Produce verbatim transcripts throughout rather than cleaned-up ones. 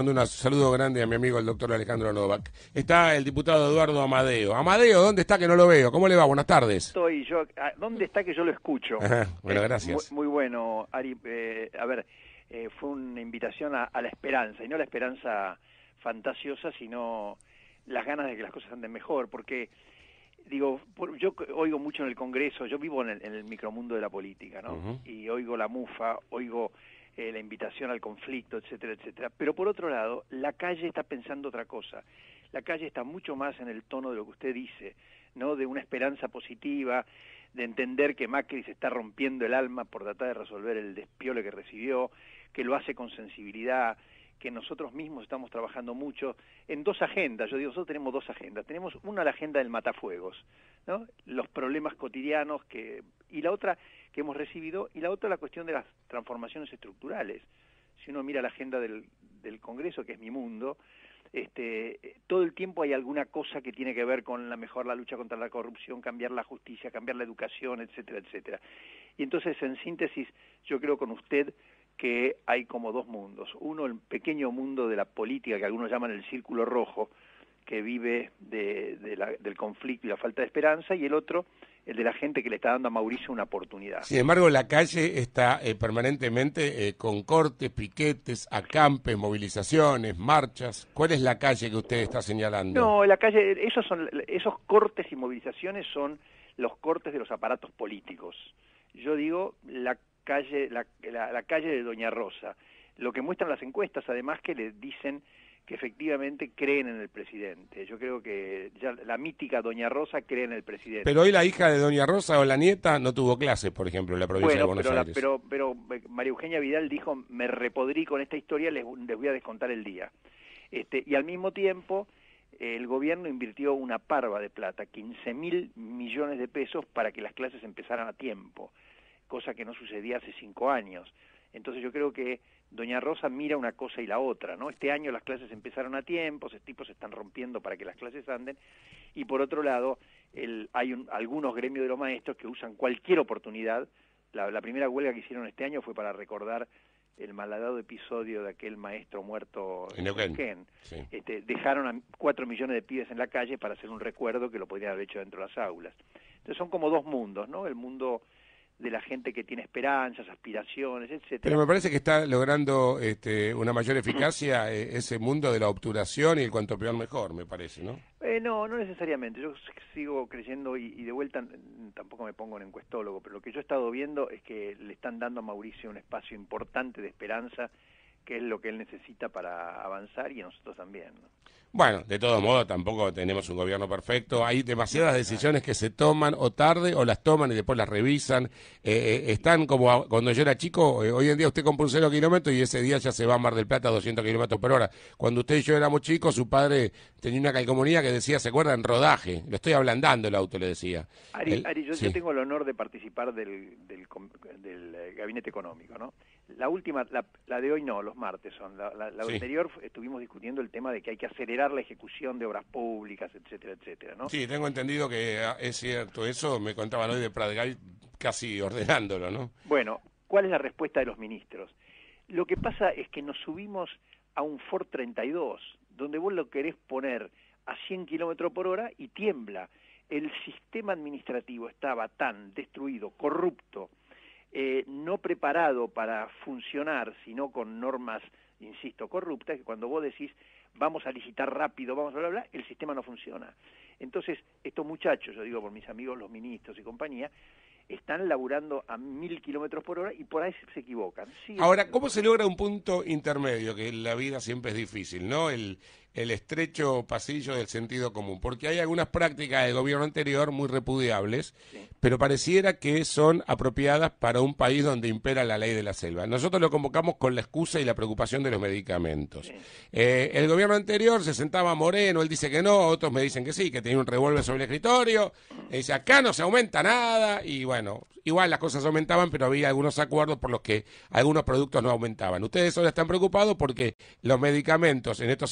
Mando un saludo grande a mi amigo el doctor Alejandro Novak. Está el diputado Eduardo Amadeo. Amadeo, ¿dónde está que no lo veo? ¿Cómo le va? Buenas tardes. Estoy yo. ¿Dónde está que yo lo escucho? Ajá, bueno, eh, gracias. Muy, muy bueno, Ari. Eh, a ver, eh, fue una invitación a, a la esperanza, y no la esperanza fantasiosa, sino las ganas de que las cosas anden mejor, porque, digo, por, yo oigo mucho en el Congreso, yo vivo en el, en el micromundo de la política, ¿no? Uh-huh. Y oigo la mufa, oigo... Eh, la invitación al conflicto, etcétera, etcétera. Pero por otro lado, la calle está pensando otra cosa. La calle está mucho más en el tono de lo que usted dice, ¿no? De una esperanza positiva, de entender que Macri se está rompiendo el alma por tratar de resolver el despiole que recibió, que lo hace con sensibilidad, que nosotros mismos estamos trabajando mucho en dos agendas. Yo digo, nosotros tenemos dos agendas. Tenemos una, la agenda del matafuegos, ¿no? Los problemas cotidianos, que y la otra que hemos recibido, y la otra la cuestión de las transformaciones estructurales. Si uno mira la agenda del, del Congreso, que es mi mundo, este, todo el tiempo hay alguna cosa que tiene que ver con la mejor la lucha contra la corrupción, cambiar la justicia, cambiar la educación, etcétera, etcétera. Y entonces, en síntesis, yo creo con usted que hay como dos mundos. Uno, el pequeño mundo de la política, que algunos llaman el círculo rojo, que vive de, de la, del conflicto y la falta de esperanza, y el otro, el de la gente que le está dando a Mauricio una oportunidad. Sin embargo, la calle está eh, permanentemente eh, con cortes, piquetes, acampes, movilizaciones, marchas. ¿Cuál es la calle que usted está señalando? No, la calle, esos son esos cortes y movilizaciones son los cortes de los aparatos políticos. Yo digo la calle, la, la, la calle de Doña Rosa. Lo que muestran las encuestas, además, que le dicen que efectivamente creen en el presidente. Yo creo que ya la mítica Doña Rosa cree en el presidente. Pero hoy la hija de Doña Rosa o la nieta no tuvo clases, por ejemplo, en la provincia bueno, de Buenos pero Aires. La, pero, pero María Eugenia Vidal dijo, me repodrí con esta historia, les, les voy a descontar el día. Este, y al mismo tiempo, eh, el gobierno invirtió una parva de plata, quince mil millones de pesos, para que las clases empezaran a tiempo, cosa que no sucedía hace cinco años. Entonces yo creo que Doña Rosa mira una cosa y la otra, ¿no? Este año las clases empezaron a tiempo, esos tipos se están rompiendo para que las clases anden, y por otro lado, el, hay un, algunos gremios de los maestros que usan cualquier oportunidad. La, la primera huelga que hicieron este año fue para recordar el malhadado episodio de aquel maestro muerto en Neuquén. Sí. Este, dejaron a cuatro millones de pibes en la calle para hacer un recuerdo que lo podrían haber hecho dentro de las aulas. Entonces son como dos mundos, ¿no? El mundo de la gente que tiene esperanzas, aspiraciones, etcétera. Pero me parece que está logrando este, una mayor eficacia eh, ese mundo de la obturación y el cuanto peor mejor, me parece, ¿no? Eh, no, no necesariamente. Yo sigo creyendo y, y de vuelta tampoco me pongo en encuestólogo, pero lo que yo he estado viendo es que le están dando a Mauricio un espacio importante de esperanza, que es lo que él necesita para avanzar, y a nosotros también, ¿no? Bueno, de todos modos, tampoco tenemos un gobierno perfecto. Hay demasiadas decisiones que se toman o tarde o las toman y después las revisan. Eh, están como a, cuando yo era chico, eh, hoy en día usted compra un cero kilómetros y ese día ya se va a Mar del Plata a doscientos kilómetros por hora. Cuando usted y yo éramos chicos, su padre tenía una calcomanía que decía, ¿se acuerdan? Rodaje. Lo estoy ablandando el auto, le decía. Ari, el, Ari yo, sí. yo tengo el honor de participar del, del, del, del gabinete económico, ¿no? La última, la, la de hoy no, los martes son. La, la, la sí. anterior estuvimos discutiendo el tema de que hay que acelerar la ejecución de obras públicas, etcétera, etcétera, ¿no? Sí, tengo entendido que es cierto eso, me contaban hoy de Pradgay casi ordenándolo, ¿no? Bueno, ¿cuál es la respuesta de los ministros? Lo que pasa es que nos subimos a un Ford treinta y dos, donde vos lo querés poner a cien kilómetros por hora y tiembla. El sistema administrativo estaba tan destruido, corrupto, eh, no preparado para funcionar, sino con normas, insisto, corruptas, que cuando vos decís vamos a licitar rápido, vamos a bla, bla, el sistema no funciona. Entonces, estos muchachos, yo digo por mis amigos los ministros y compañía, están laburando a mil kilómetros por hora y por ahí se equivocan. Sí, ahora, ¿cómo se logra un punto intermedio? Que en la vida siempre es difícil, ¿no? El, el estrecho pasillo del sentido común, porque hay algunas prácticas del gobierno anterior muy repudiables, sí, pero pareciera que son apropiadas para un país donde impera la ley de la selva. Nosotros lo convocamos con la excusa y la preocupación de los medicamentos. Sí. Eh, el gobierno anterior se sentaba Moreno, él dice que no, otros me dicen que sí, que tenía un revólver sobre el escritorio, y dice, acá no se aumenta nada, y bueno, igual las cosas aumentaban, pero había algunos acuerdos por los que algunos productos no aumentaban. Ustedes ahora están preocupados porque los medicamentos en estos cinco meses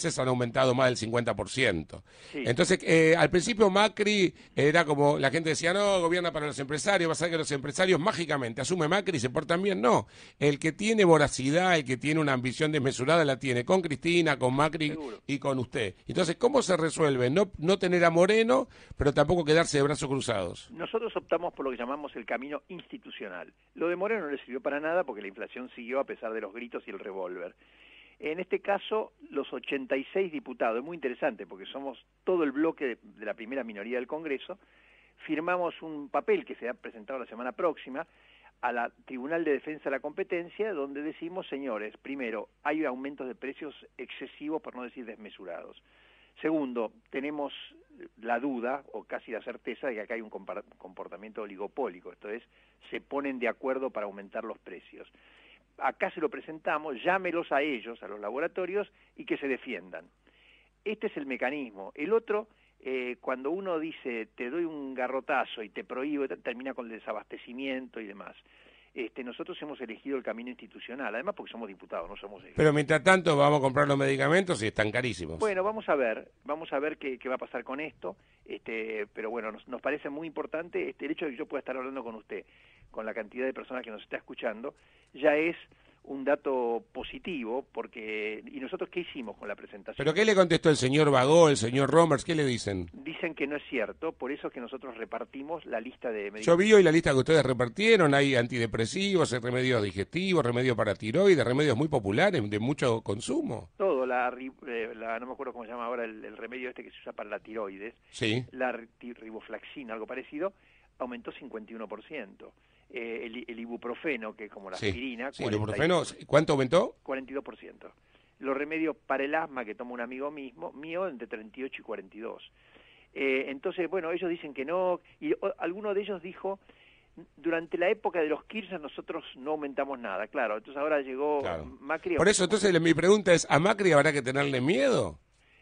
meses han aumentado más del cincuenta por ciento. Sí. Entonces, eh, al principio Macri era como, la gente decía, no, gobierna para los empresarios, va a ser que los empresarios mágicamente asume Macri y se portan bien. No, el que tiene voracidad, el que tiene una ambición desmesurada la tiene con Cristina, con Macri Seguro. y con usted. Entonces, ¿cómo se resuelve? No, no tener a Moreno, pero tampoco quedarse de brazos cruzados. Nosotros optamos por lo que llamamos el camino institucional. Lo de Moreno no le sirvió para nada porque la inflación siguió a pesar de los gritos y el revólver. En este caso, los ochenta y seis diputados, es muy interesante porque somos todo el bloque de, de la primera minoría del Congreso, firmamos un papel que se ha presentado la semana próxima a la Tribunal de Defensa de la Competencia, donde decimos, señores, primero, hay aumentos de precios excesivos, por no decir desmesurados. Segundo, tenemos la duda, o casi la certeza, de que acá hay un comportamiento oligopólico, esto es, se ponen de acuerdo para aumentar los precios. Acá se lo presentamos, llámelos a ellos, a los laboratorios, y que se defiendan. Este es el mecanismo. El otro, eh, cuando uno dice, te doy un garrotazo y te prohíbo, termina con el desabastecimiento y demás. Este, nosotros hemos elegido el camino institucional, además porque somos diputados, no somos... Pero mientras tanto vamos a comprar los medicamentos y están carísimos. Bueno, vamos a ver, vamos a ver qué, qué va a pasar con esto, este, pero bueno, nos, nos parece muy importante este, el hecho de que yo pueda estar hablando con usted, con la cantidad de personas que nos está escuchando, ya es un dato positivo, porque... ¿Y nosotros qué hicimos con la presentación? ¿Pero qué le contestó el señor Bagó, el señor Romers? ¿Qué le dicen? Dicen que no es cierto, por eso es que nosotros repartimos la lista de medicamentos. Yo vi hoy la lista que ustedes repartieron, hay antidepresivos, hay remedios digestivos, remedios para tiroides, remedios muy populares, de mucho consumo. Todo, la, eh, la no me acuerdo cómo se llama ahora el, el remedio este que se usa para la tiroides, sí. La riboflaxina, algo parecido, aumentó cincuenta y uno por ciento. Eh, el, el ibuprofeno, que es como la sí. aspirina... Sí, el ibuprofeno, ¿cuánto aumentó? cuarenta y dos por ciento. Los remedios para el asma que toma un amigo mismo, mío, entre treinta y ocho y cuarenta y dos. Eh, entonces, bueno, ellos dicen que no, y o, alguno de ellos dijo, durante la época de los Kirchner nosotros no aumentamos nada, claro, entonces ahora llegó claro. Macri... Por eso, entonces, mi pregunta es, ¿a Macri habrá que tenerle miedo?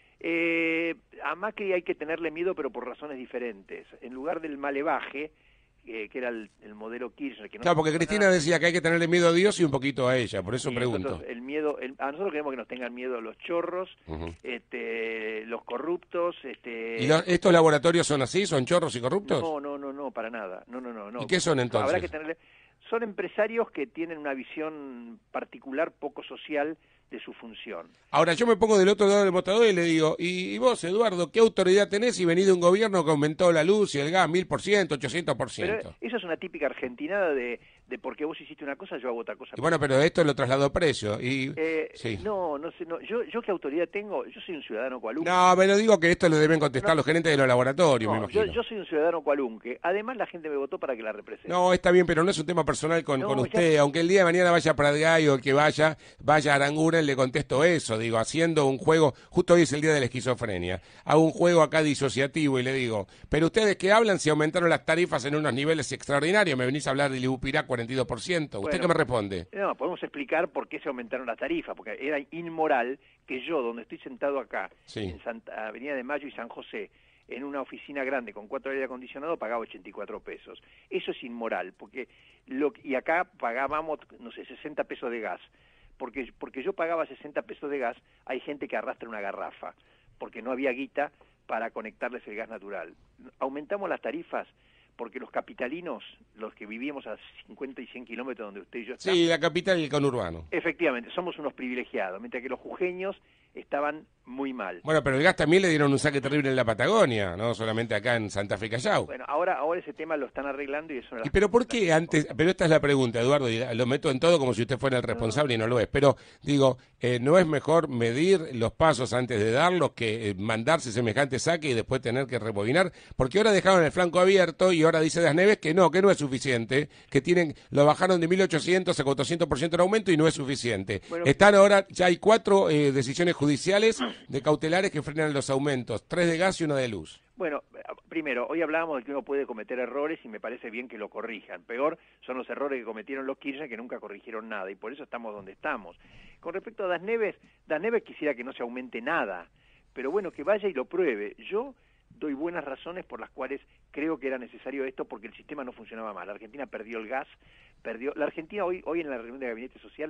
Eh, a Macri hay que tenerle miedo, pero por razones diferentes. En lugar del malevaje, eh, que era el, el modelo Kirchner... Que no claro, porque Cristina nada, decía que hay que tenerle miedo a Dios y un poquito a ella, por eso y pregunto. Nosotros, el miedo, el, a nosotros queremos que nos tengan miedo los chorros, uh-huh. este, los corruptos... Este, ¿Y los, estos laboratorios son así? ¿Son chorros y corruptos? No, no, no, no, para nada. No, no, no, no. ¿Y qué son entonces? Habrá que tenerle... Son empresarios que tienen una visión particular, poco social, de su función. Ahora, yo me pongo del otro lado del mostrador y le digo, ¿y, y vos, Eduardo, qué autoridad tenés si venís de un gobierno que aumentó la luz y el gas mil por ciento, ochocientos por ciento? Pero eso es una típica argentinada de, de porque vos hiciste una cosa, yo hago otra cosa. Y bueno, pero esto lo trasladó precio. Y, eh, sí. No, no sé, no. Yo, yo qué autoridad tengo, yo soy un ciudadano cualunque. No, pero digo que esto lo deben contestar no, los gerentes de los laboratorios, no, me imagino. Yo, yo soy un ciudadano cualunque. Además, la gente me votó para que la represente. No, está bien, pero no es un tema personal con, no, con usted. Ya... Aunque el día de mañana vaya a Pratgay o que vaya, vaya a Aranguren, le contesto eso. Digo, haciendo un juego, justo hoy es el día de la esquizofrenia, hago un juego acá disociativo y le digo, pero ustedes que hablan si aumentaron las tarifas en unos niveles extraordinarios, me venís a hablar del Ibupirá cuarenta y dos por ciento. ¿Usted bueno, qué me responde? No, podemos explicar por qué se aumentaron las tarifas, porque era inmoral que yo, donde estoy sentado acá, sí. en Santa Avenida de Mayo y San José, en una oficina grande con cuatro aire acondicionado, pagaba ochenta y cuatro pesos. Eso es inmoral, porque lo, y acá pagábamos, no sé, sesenta pesos de gas. Porque, porque yo pagaba sesenta pesos de gas, hay gente que arrastra una garrafa, porque no había guita para conectarles el gas natural. Aumentamos las tarifas porque los capitalinos, los que vivíamos a cincuenta y cien kilómetros donde usted y yo estamos... Sí, la capital y el conurbano. Efectivamente, somos unos privilegiados, mientras que los jujeños estaban muy mal. Bueno, pero el gas también le dieron un saque terrible en la Patagonia, no solamente acá en Santa Fe Callao. Bueno, ahora ahora ese tema lo están arreglando y eso... ¿Y pero por qué antes? Pero esta es la pregunta, Eduardo, y lo meto en todo como si usted fuera el responsable no. y no lo es. Pero, digo, eh, ¿no es mejor medir los pasos antes de darlos que eh, mandarse semejante saque y después tener que rebobinar? Porque ahora dejaron el flanco abierto y ahora dice Das Neves que no, que no es suficiente, que tienen lo bajaron de mil ochocientos a cuatrocientos por ciento el aumento y no es suficiente. Bueno, están ahora, ya hay cuatro eh, decisiones judiciales de cautelares que frenan los aumentos, tres de gas y una de luz. Bueno, primero, hoy hablábamos de que uno puede cometer errores y me parece bien que lo corrijan. Peor son los errores que cometieron los Kirchner que nunca corrigieron nada y por eso estamos donde estamos. Con respecto a Das Neves, Das Neves quisiera que no se aumente nada, pero bueno, que vaya y lo pruebe. Yo doy buenas razones por las cuales creo que era necesario esto porque el sistema no funcionaba mal. La Argentina perdió el gas, perdió... La Argentina hoy, hoy en la reunión de Gabinete Social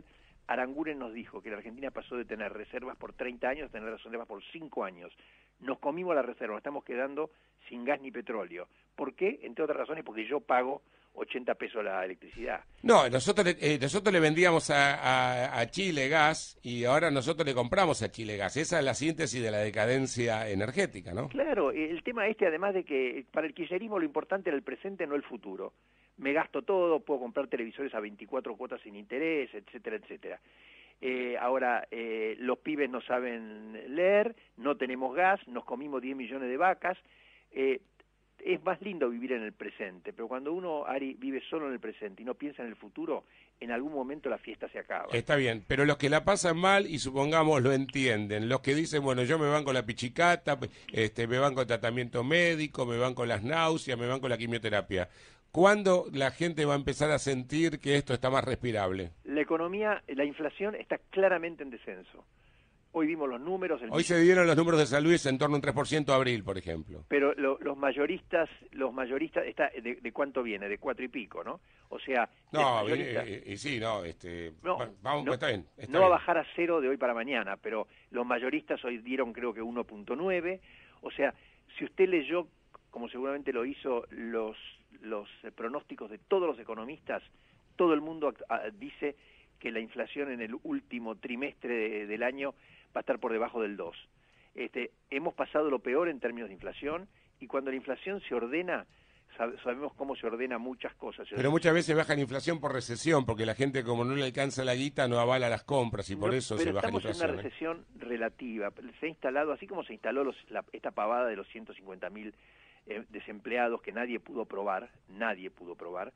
Aranguren nos dijo que la Argentina pasó de tener reservas por treinta años a tener reservas por cinco años. Nos comimos la reserva, nos estamos quedando sin gas ni petróleo. ¿Por qué? Entre otras razones, porque yo pago ochenta pesos la electricidad. No, nosotros, le- eh, nosotros le vendíamos a, a- a Chile gas y ahora nosotros le compramos a Chile gas. Esa es la síntesis de la decadencia energética, ¿no? Claro, el tema este, además de que para el kirchnerismo lo importante era el presente, no el futuro. Me gasto todo, puedo comprar televisores a veinticuatro cuotas sin interés, etcétera, etcétera. Eh, ahora, eh, los pibes no saben leer, no tenemos gas, nos comimos diez millones de vacas. Eh, es más lindo vivir en el presente, pero cuando uno, Ari, vive solo en el presente y no piensa en el futuro, en algún momento la fiesta se acaba. Está bien, pero los que la pasan mal y supongamos lo entienden, los que dicen, bueno, yo me van con la pichicata, este, me van con tratamiento médico, me van con las náuseas, me van con la quimioterapia. ¿Cuándo la gente va a empezar a sentir que esto está más respirable? La economía, la inflación está claramente en descenso. Hoy vimos los números. El Hoy se dieron los números de San Luis en torno a un tres por ciento abril, por ejemplo. Pero lo, los mayoristas, los mayoristas, está de, ¿de cuánto viene? De cuatro y pico, ¿no? O sea, no, y, y, y sí, no, este, no, vamos, no, está bien. Está no bien. va a bajar a cero de hoy para mañana, pero los mayoristas hoy dieron creo que uno punto nueve. O sea, si usted leyó, como seguramente lo hizo, los los eh, pronósticos de todos los economistas, todo el mundo a, dice que la inflación en el último trimestre de, del año va a estar por debajo del dos. Este, hemos pasado lo peor en términos de inflación, y cuando la inflación se ordena, sab sabemos cómo se ordena muchas cosas. Pero muchas veces baja la inflación por recesión, porque la gente, como no le alcanza la guita, no avala las compras, y por no, eso pero se baja la inflación. estamos en una recesión ¿eh? relativa. Se ha instalado, así como se instaló los, la, esta pavada de los ciento cincuenta mil eh, desempleados que nadie pudo probar, nadie pudo probar,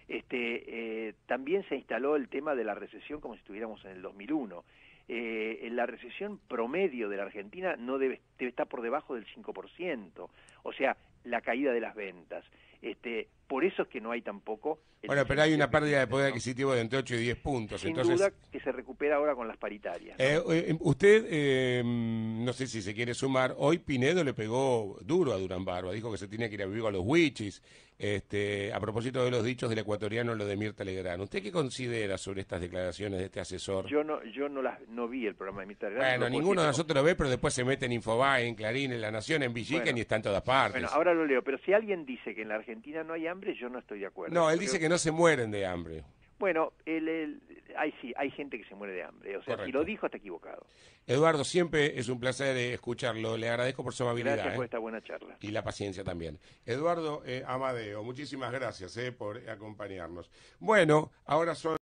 este, eh, también se instaló el tema de la recesión como si estuviéramos en el dos mil uno. Eh, la recesión promedio de la Argentina no debe, debe estar por debajo del cinco por ciento, o sea, la caída de las ventas. Este, por eso es que no hay tampoco... Bueno, pero hay una pérdida de poder adquisitivo de entre ocho y diez puntos. Sin entonces... duda que se recupera ahora con las paritarias, ¿no? Eh, eh, usted, eh, no sé si se quiere sumar, hoy Pinedo le pegó duro a Durán Barba, dijo que se tiene que ir a vivir a los Huichis, este, a propósito de los dichos del ecuatoriano, lo de Mirta Legrand. ¿Usted qué considera sobre estas declaraciones de este asesor? Yo no yo no las no vi el programa de Mirta Legrand. Bueno, ninguno de nosotros lo ve, pero después se mete en Infobae, en Clarín, en La Nación, en Villiquen bueno, y está en todas partes. Bueno, ahora lo leo, pero si alguien dice que en la Argentina no hay hambre, yo no estoy de acuerdo. No, él Creo... dice que no se mueren de hambre. Bueno, el, el, hay, sí, hay gente que se muere de hambre, o sea, Correcto. si lo dijo está equivocado. Eduardo, siempre es un placer escucharlo, le agradezco por su amabilidad. Gracias por ¿eh? esta buena charla. Y la paciencia también. Eduardo eh, Amadeo, muchísimas gracias eh, por acompañarnos. Bueno, ahora son...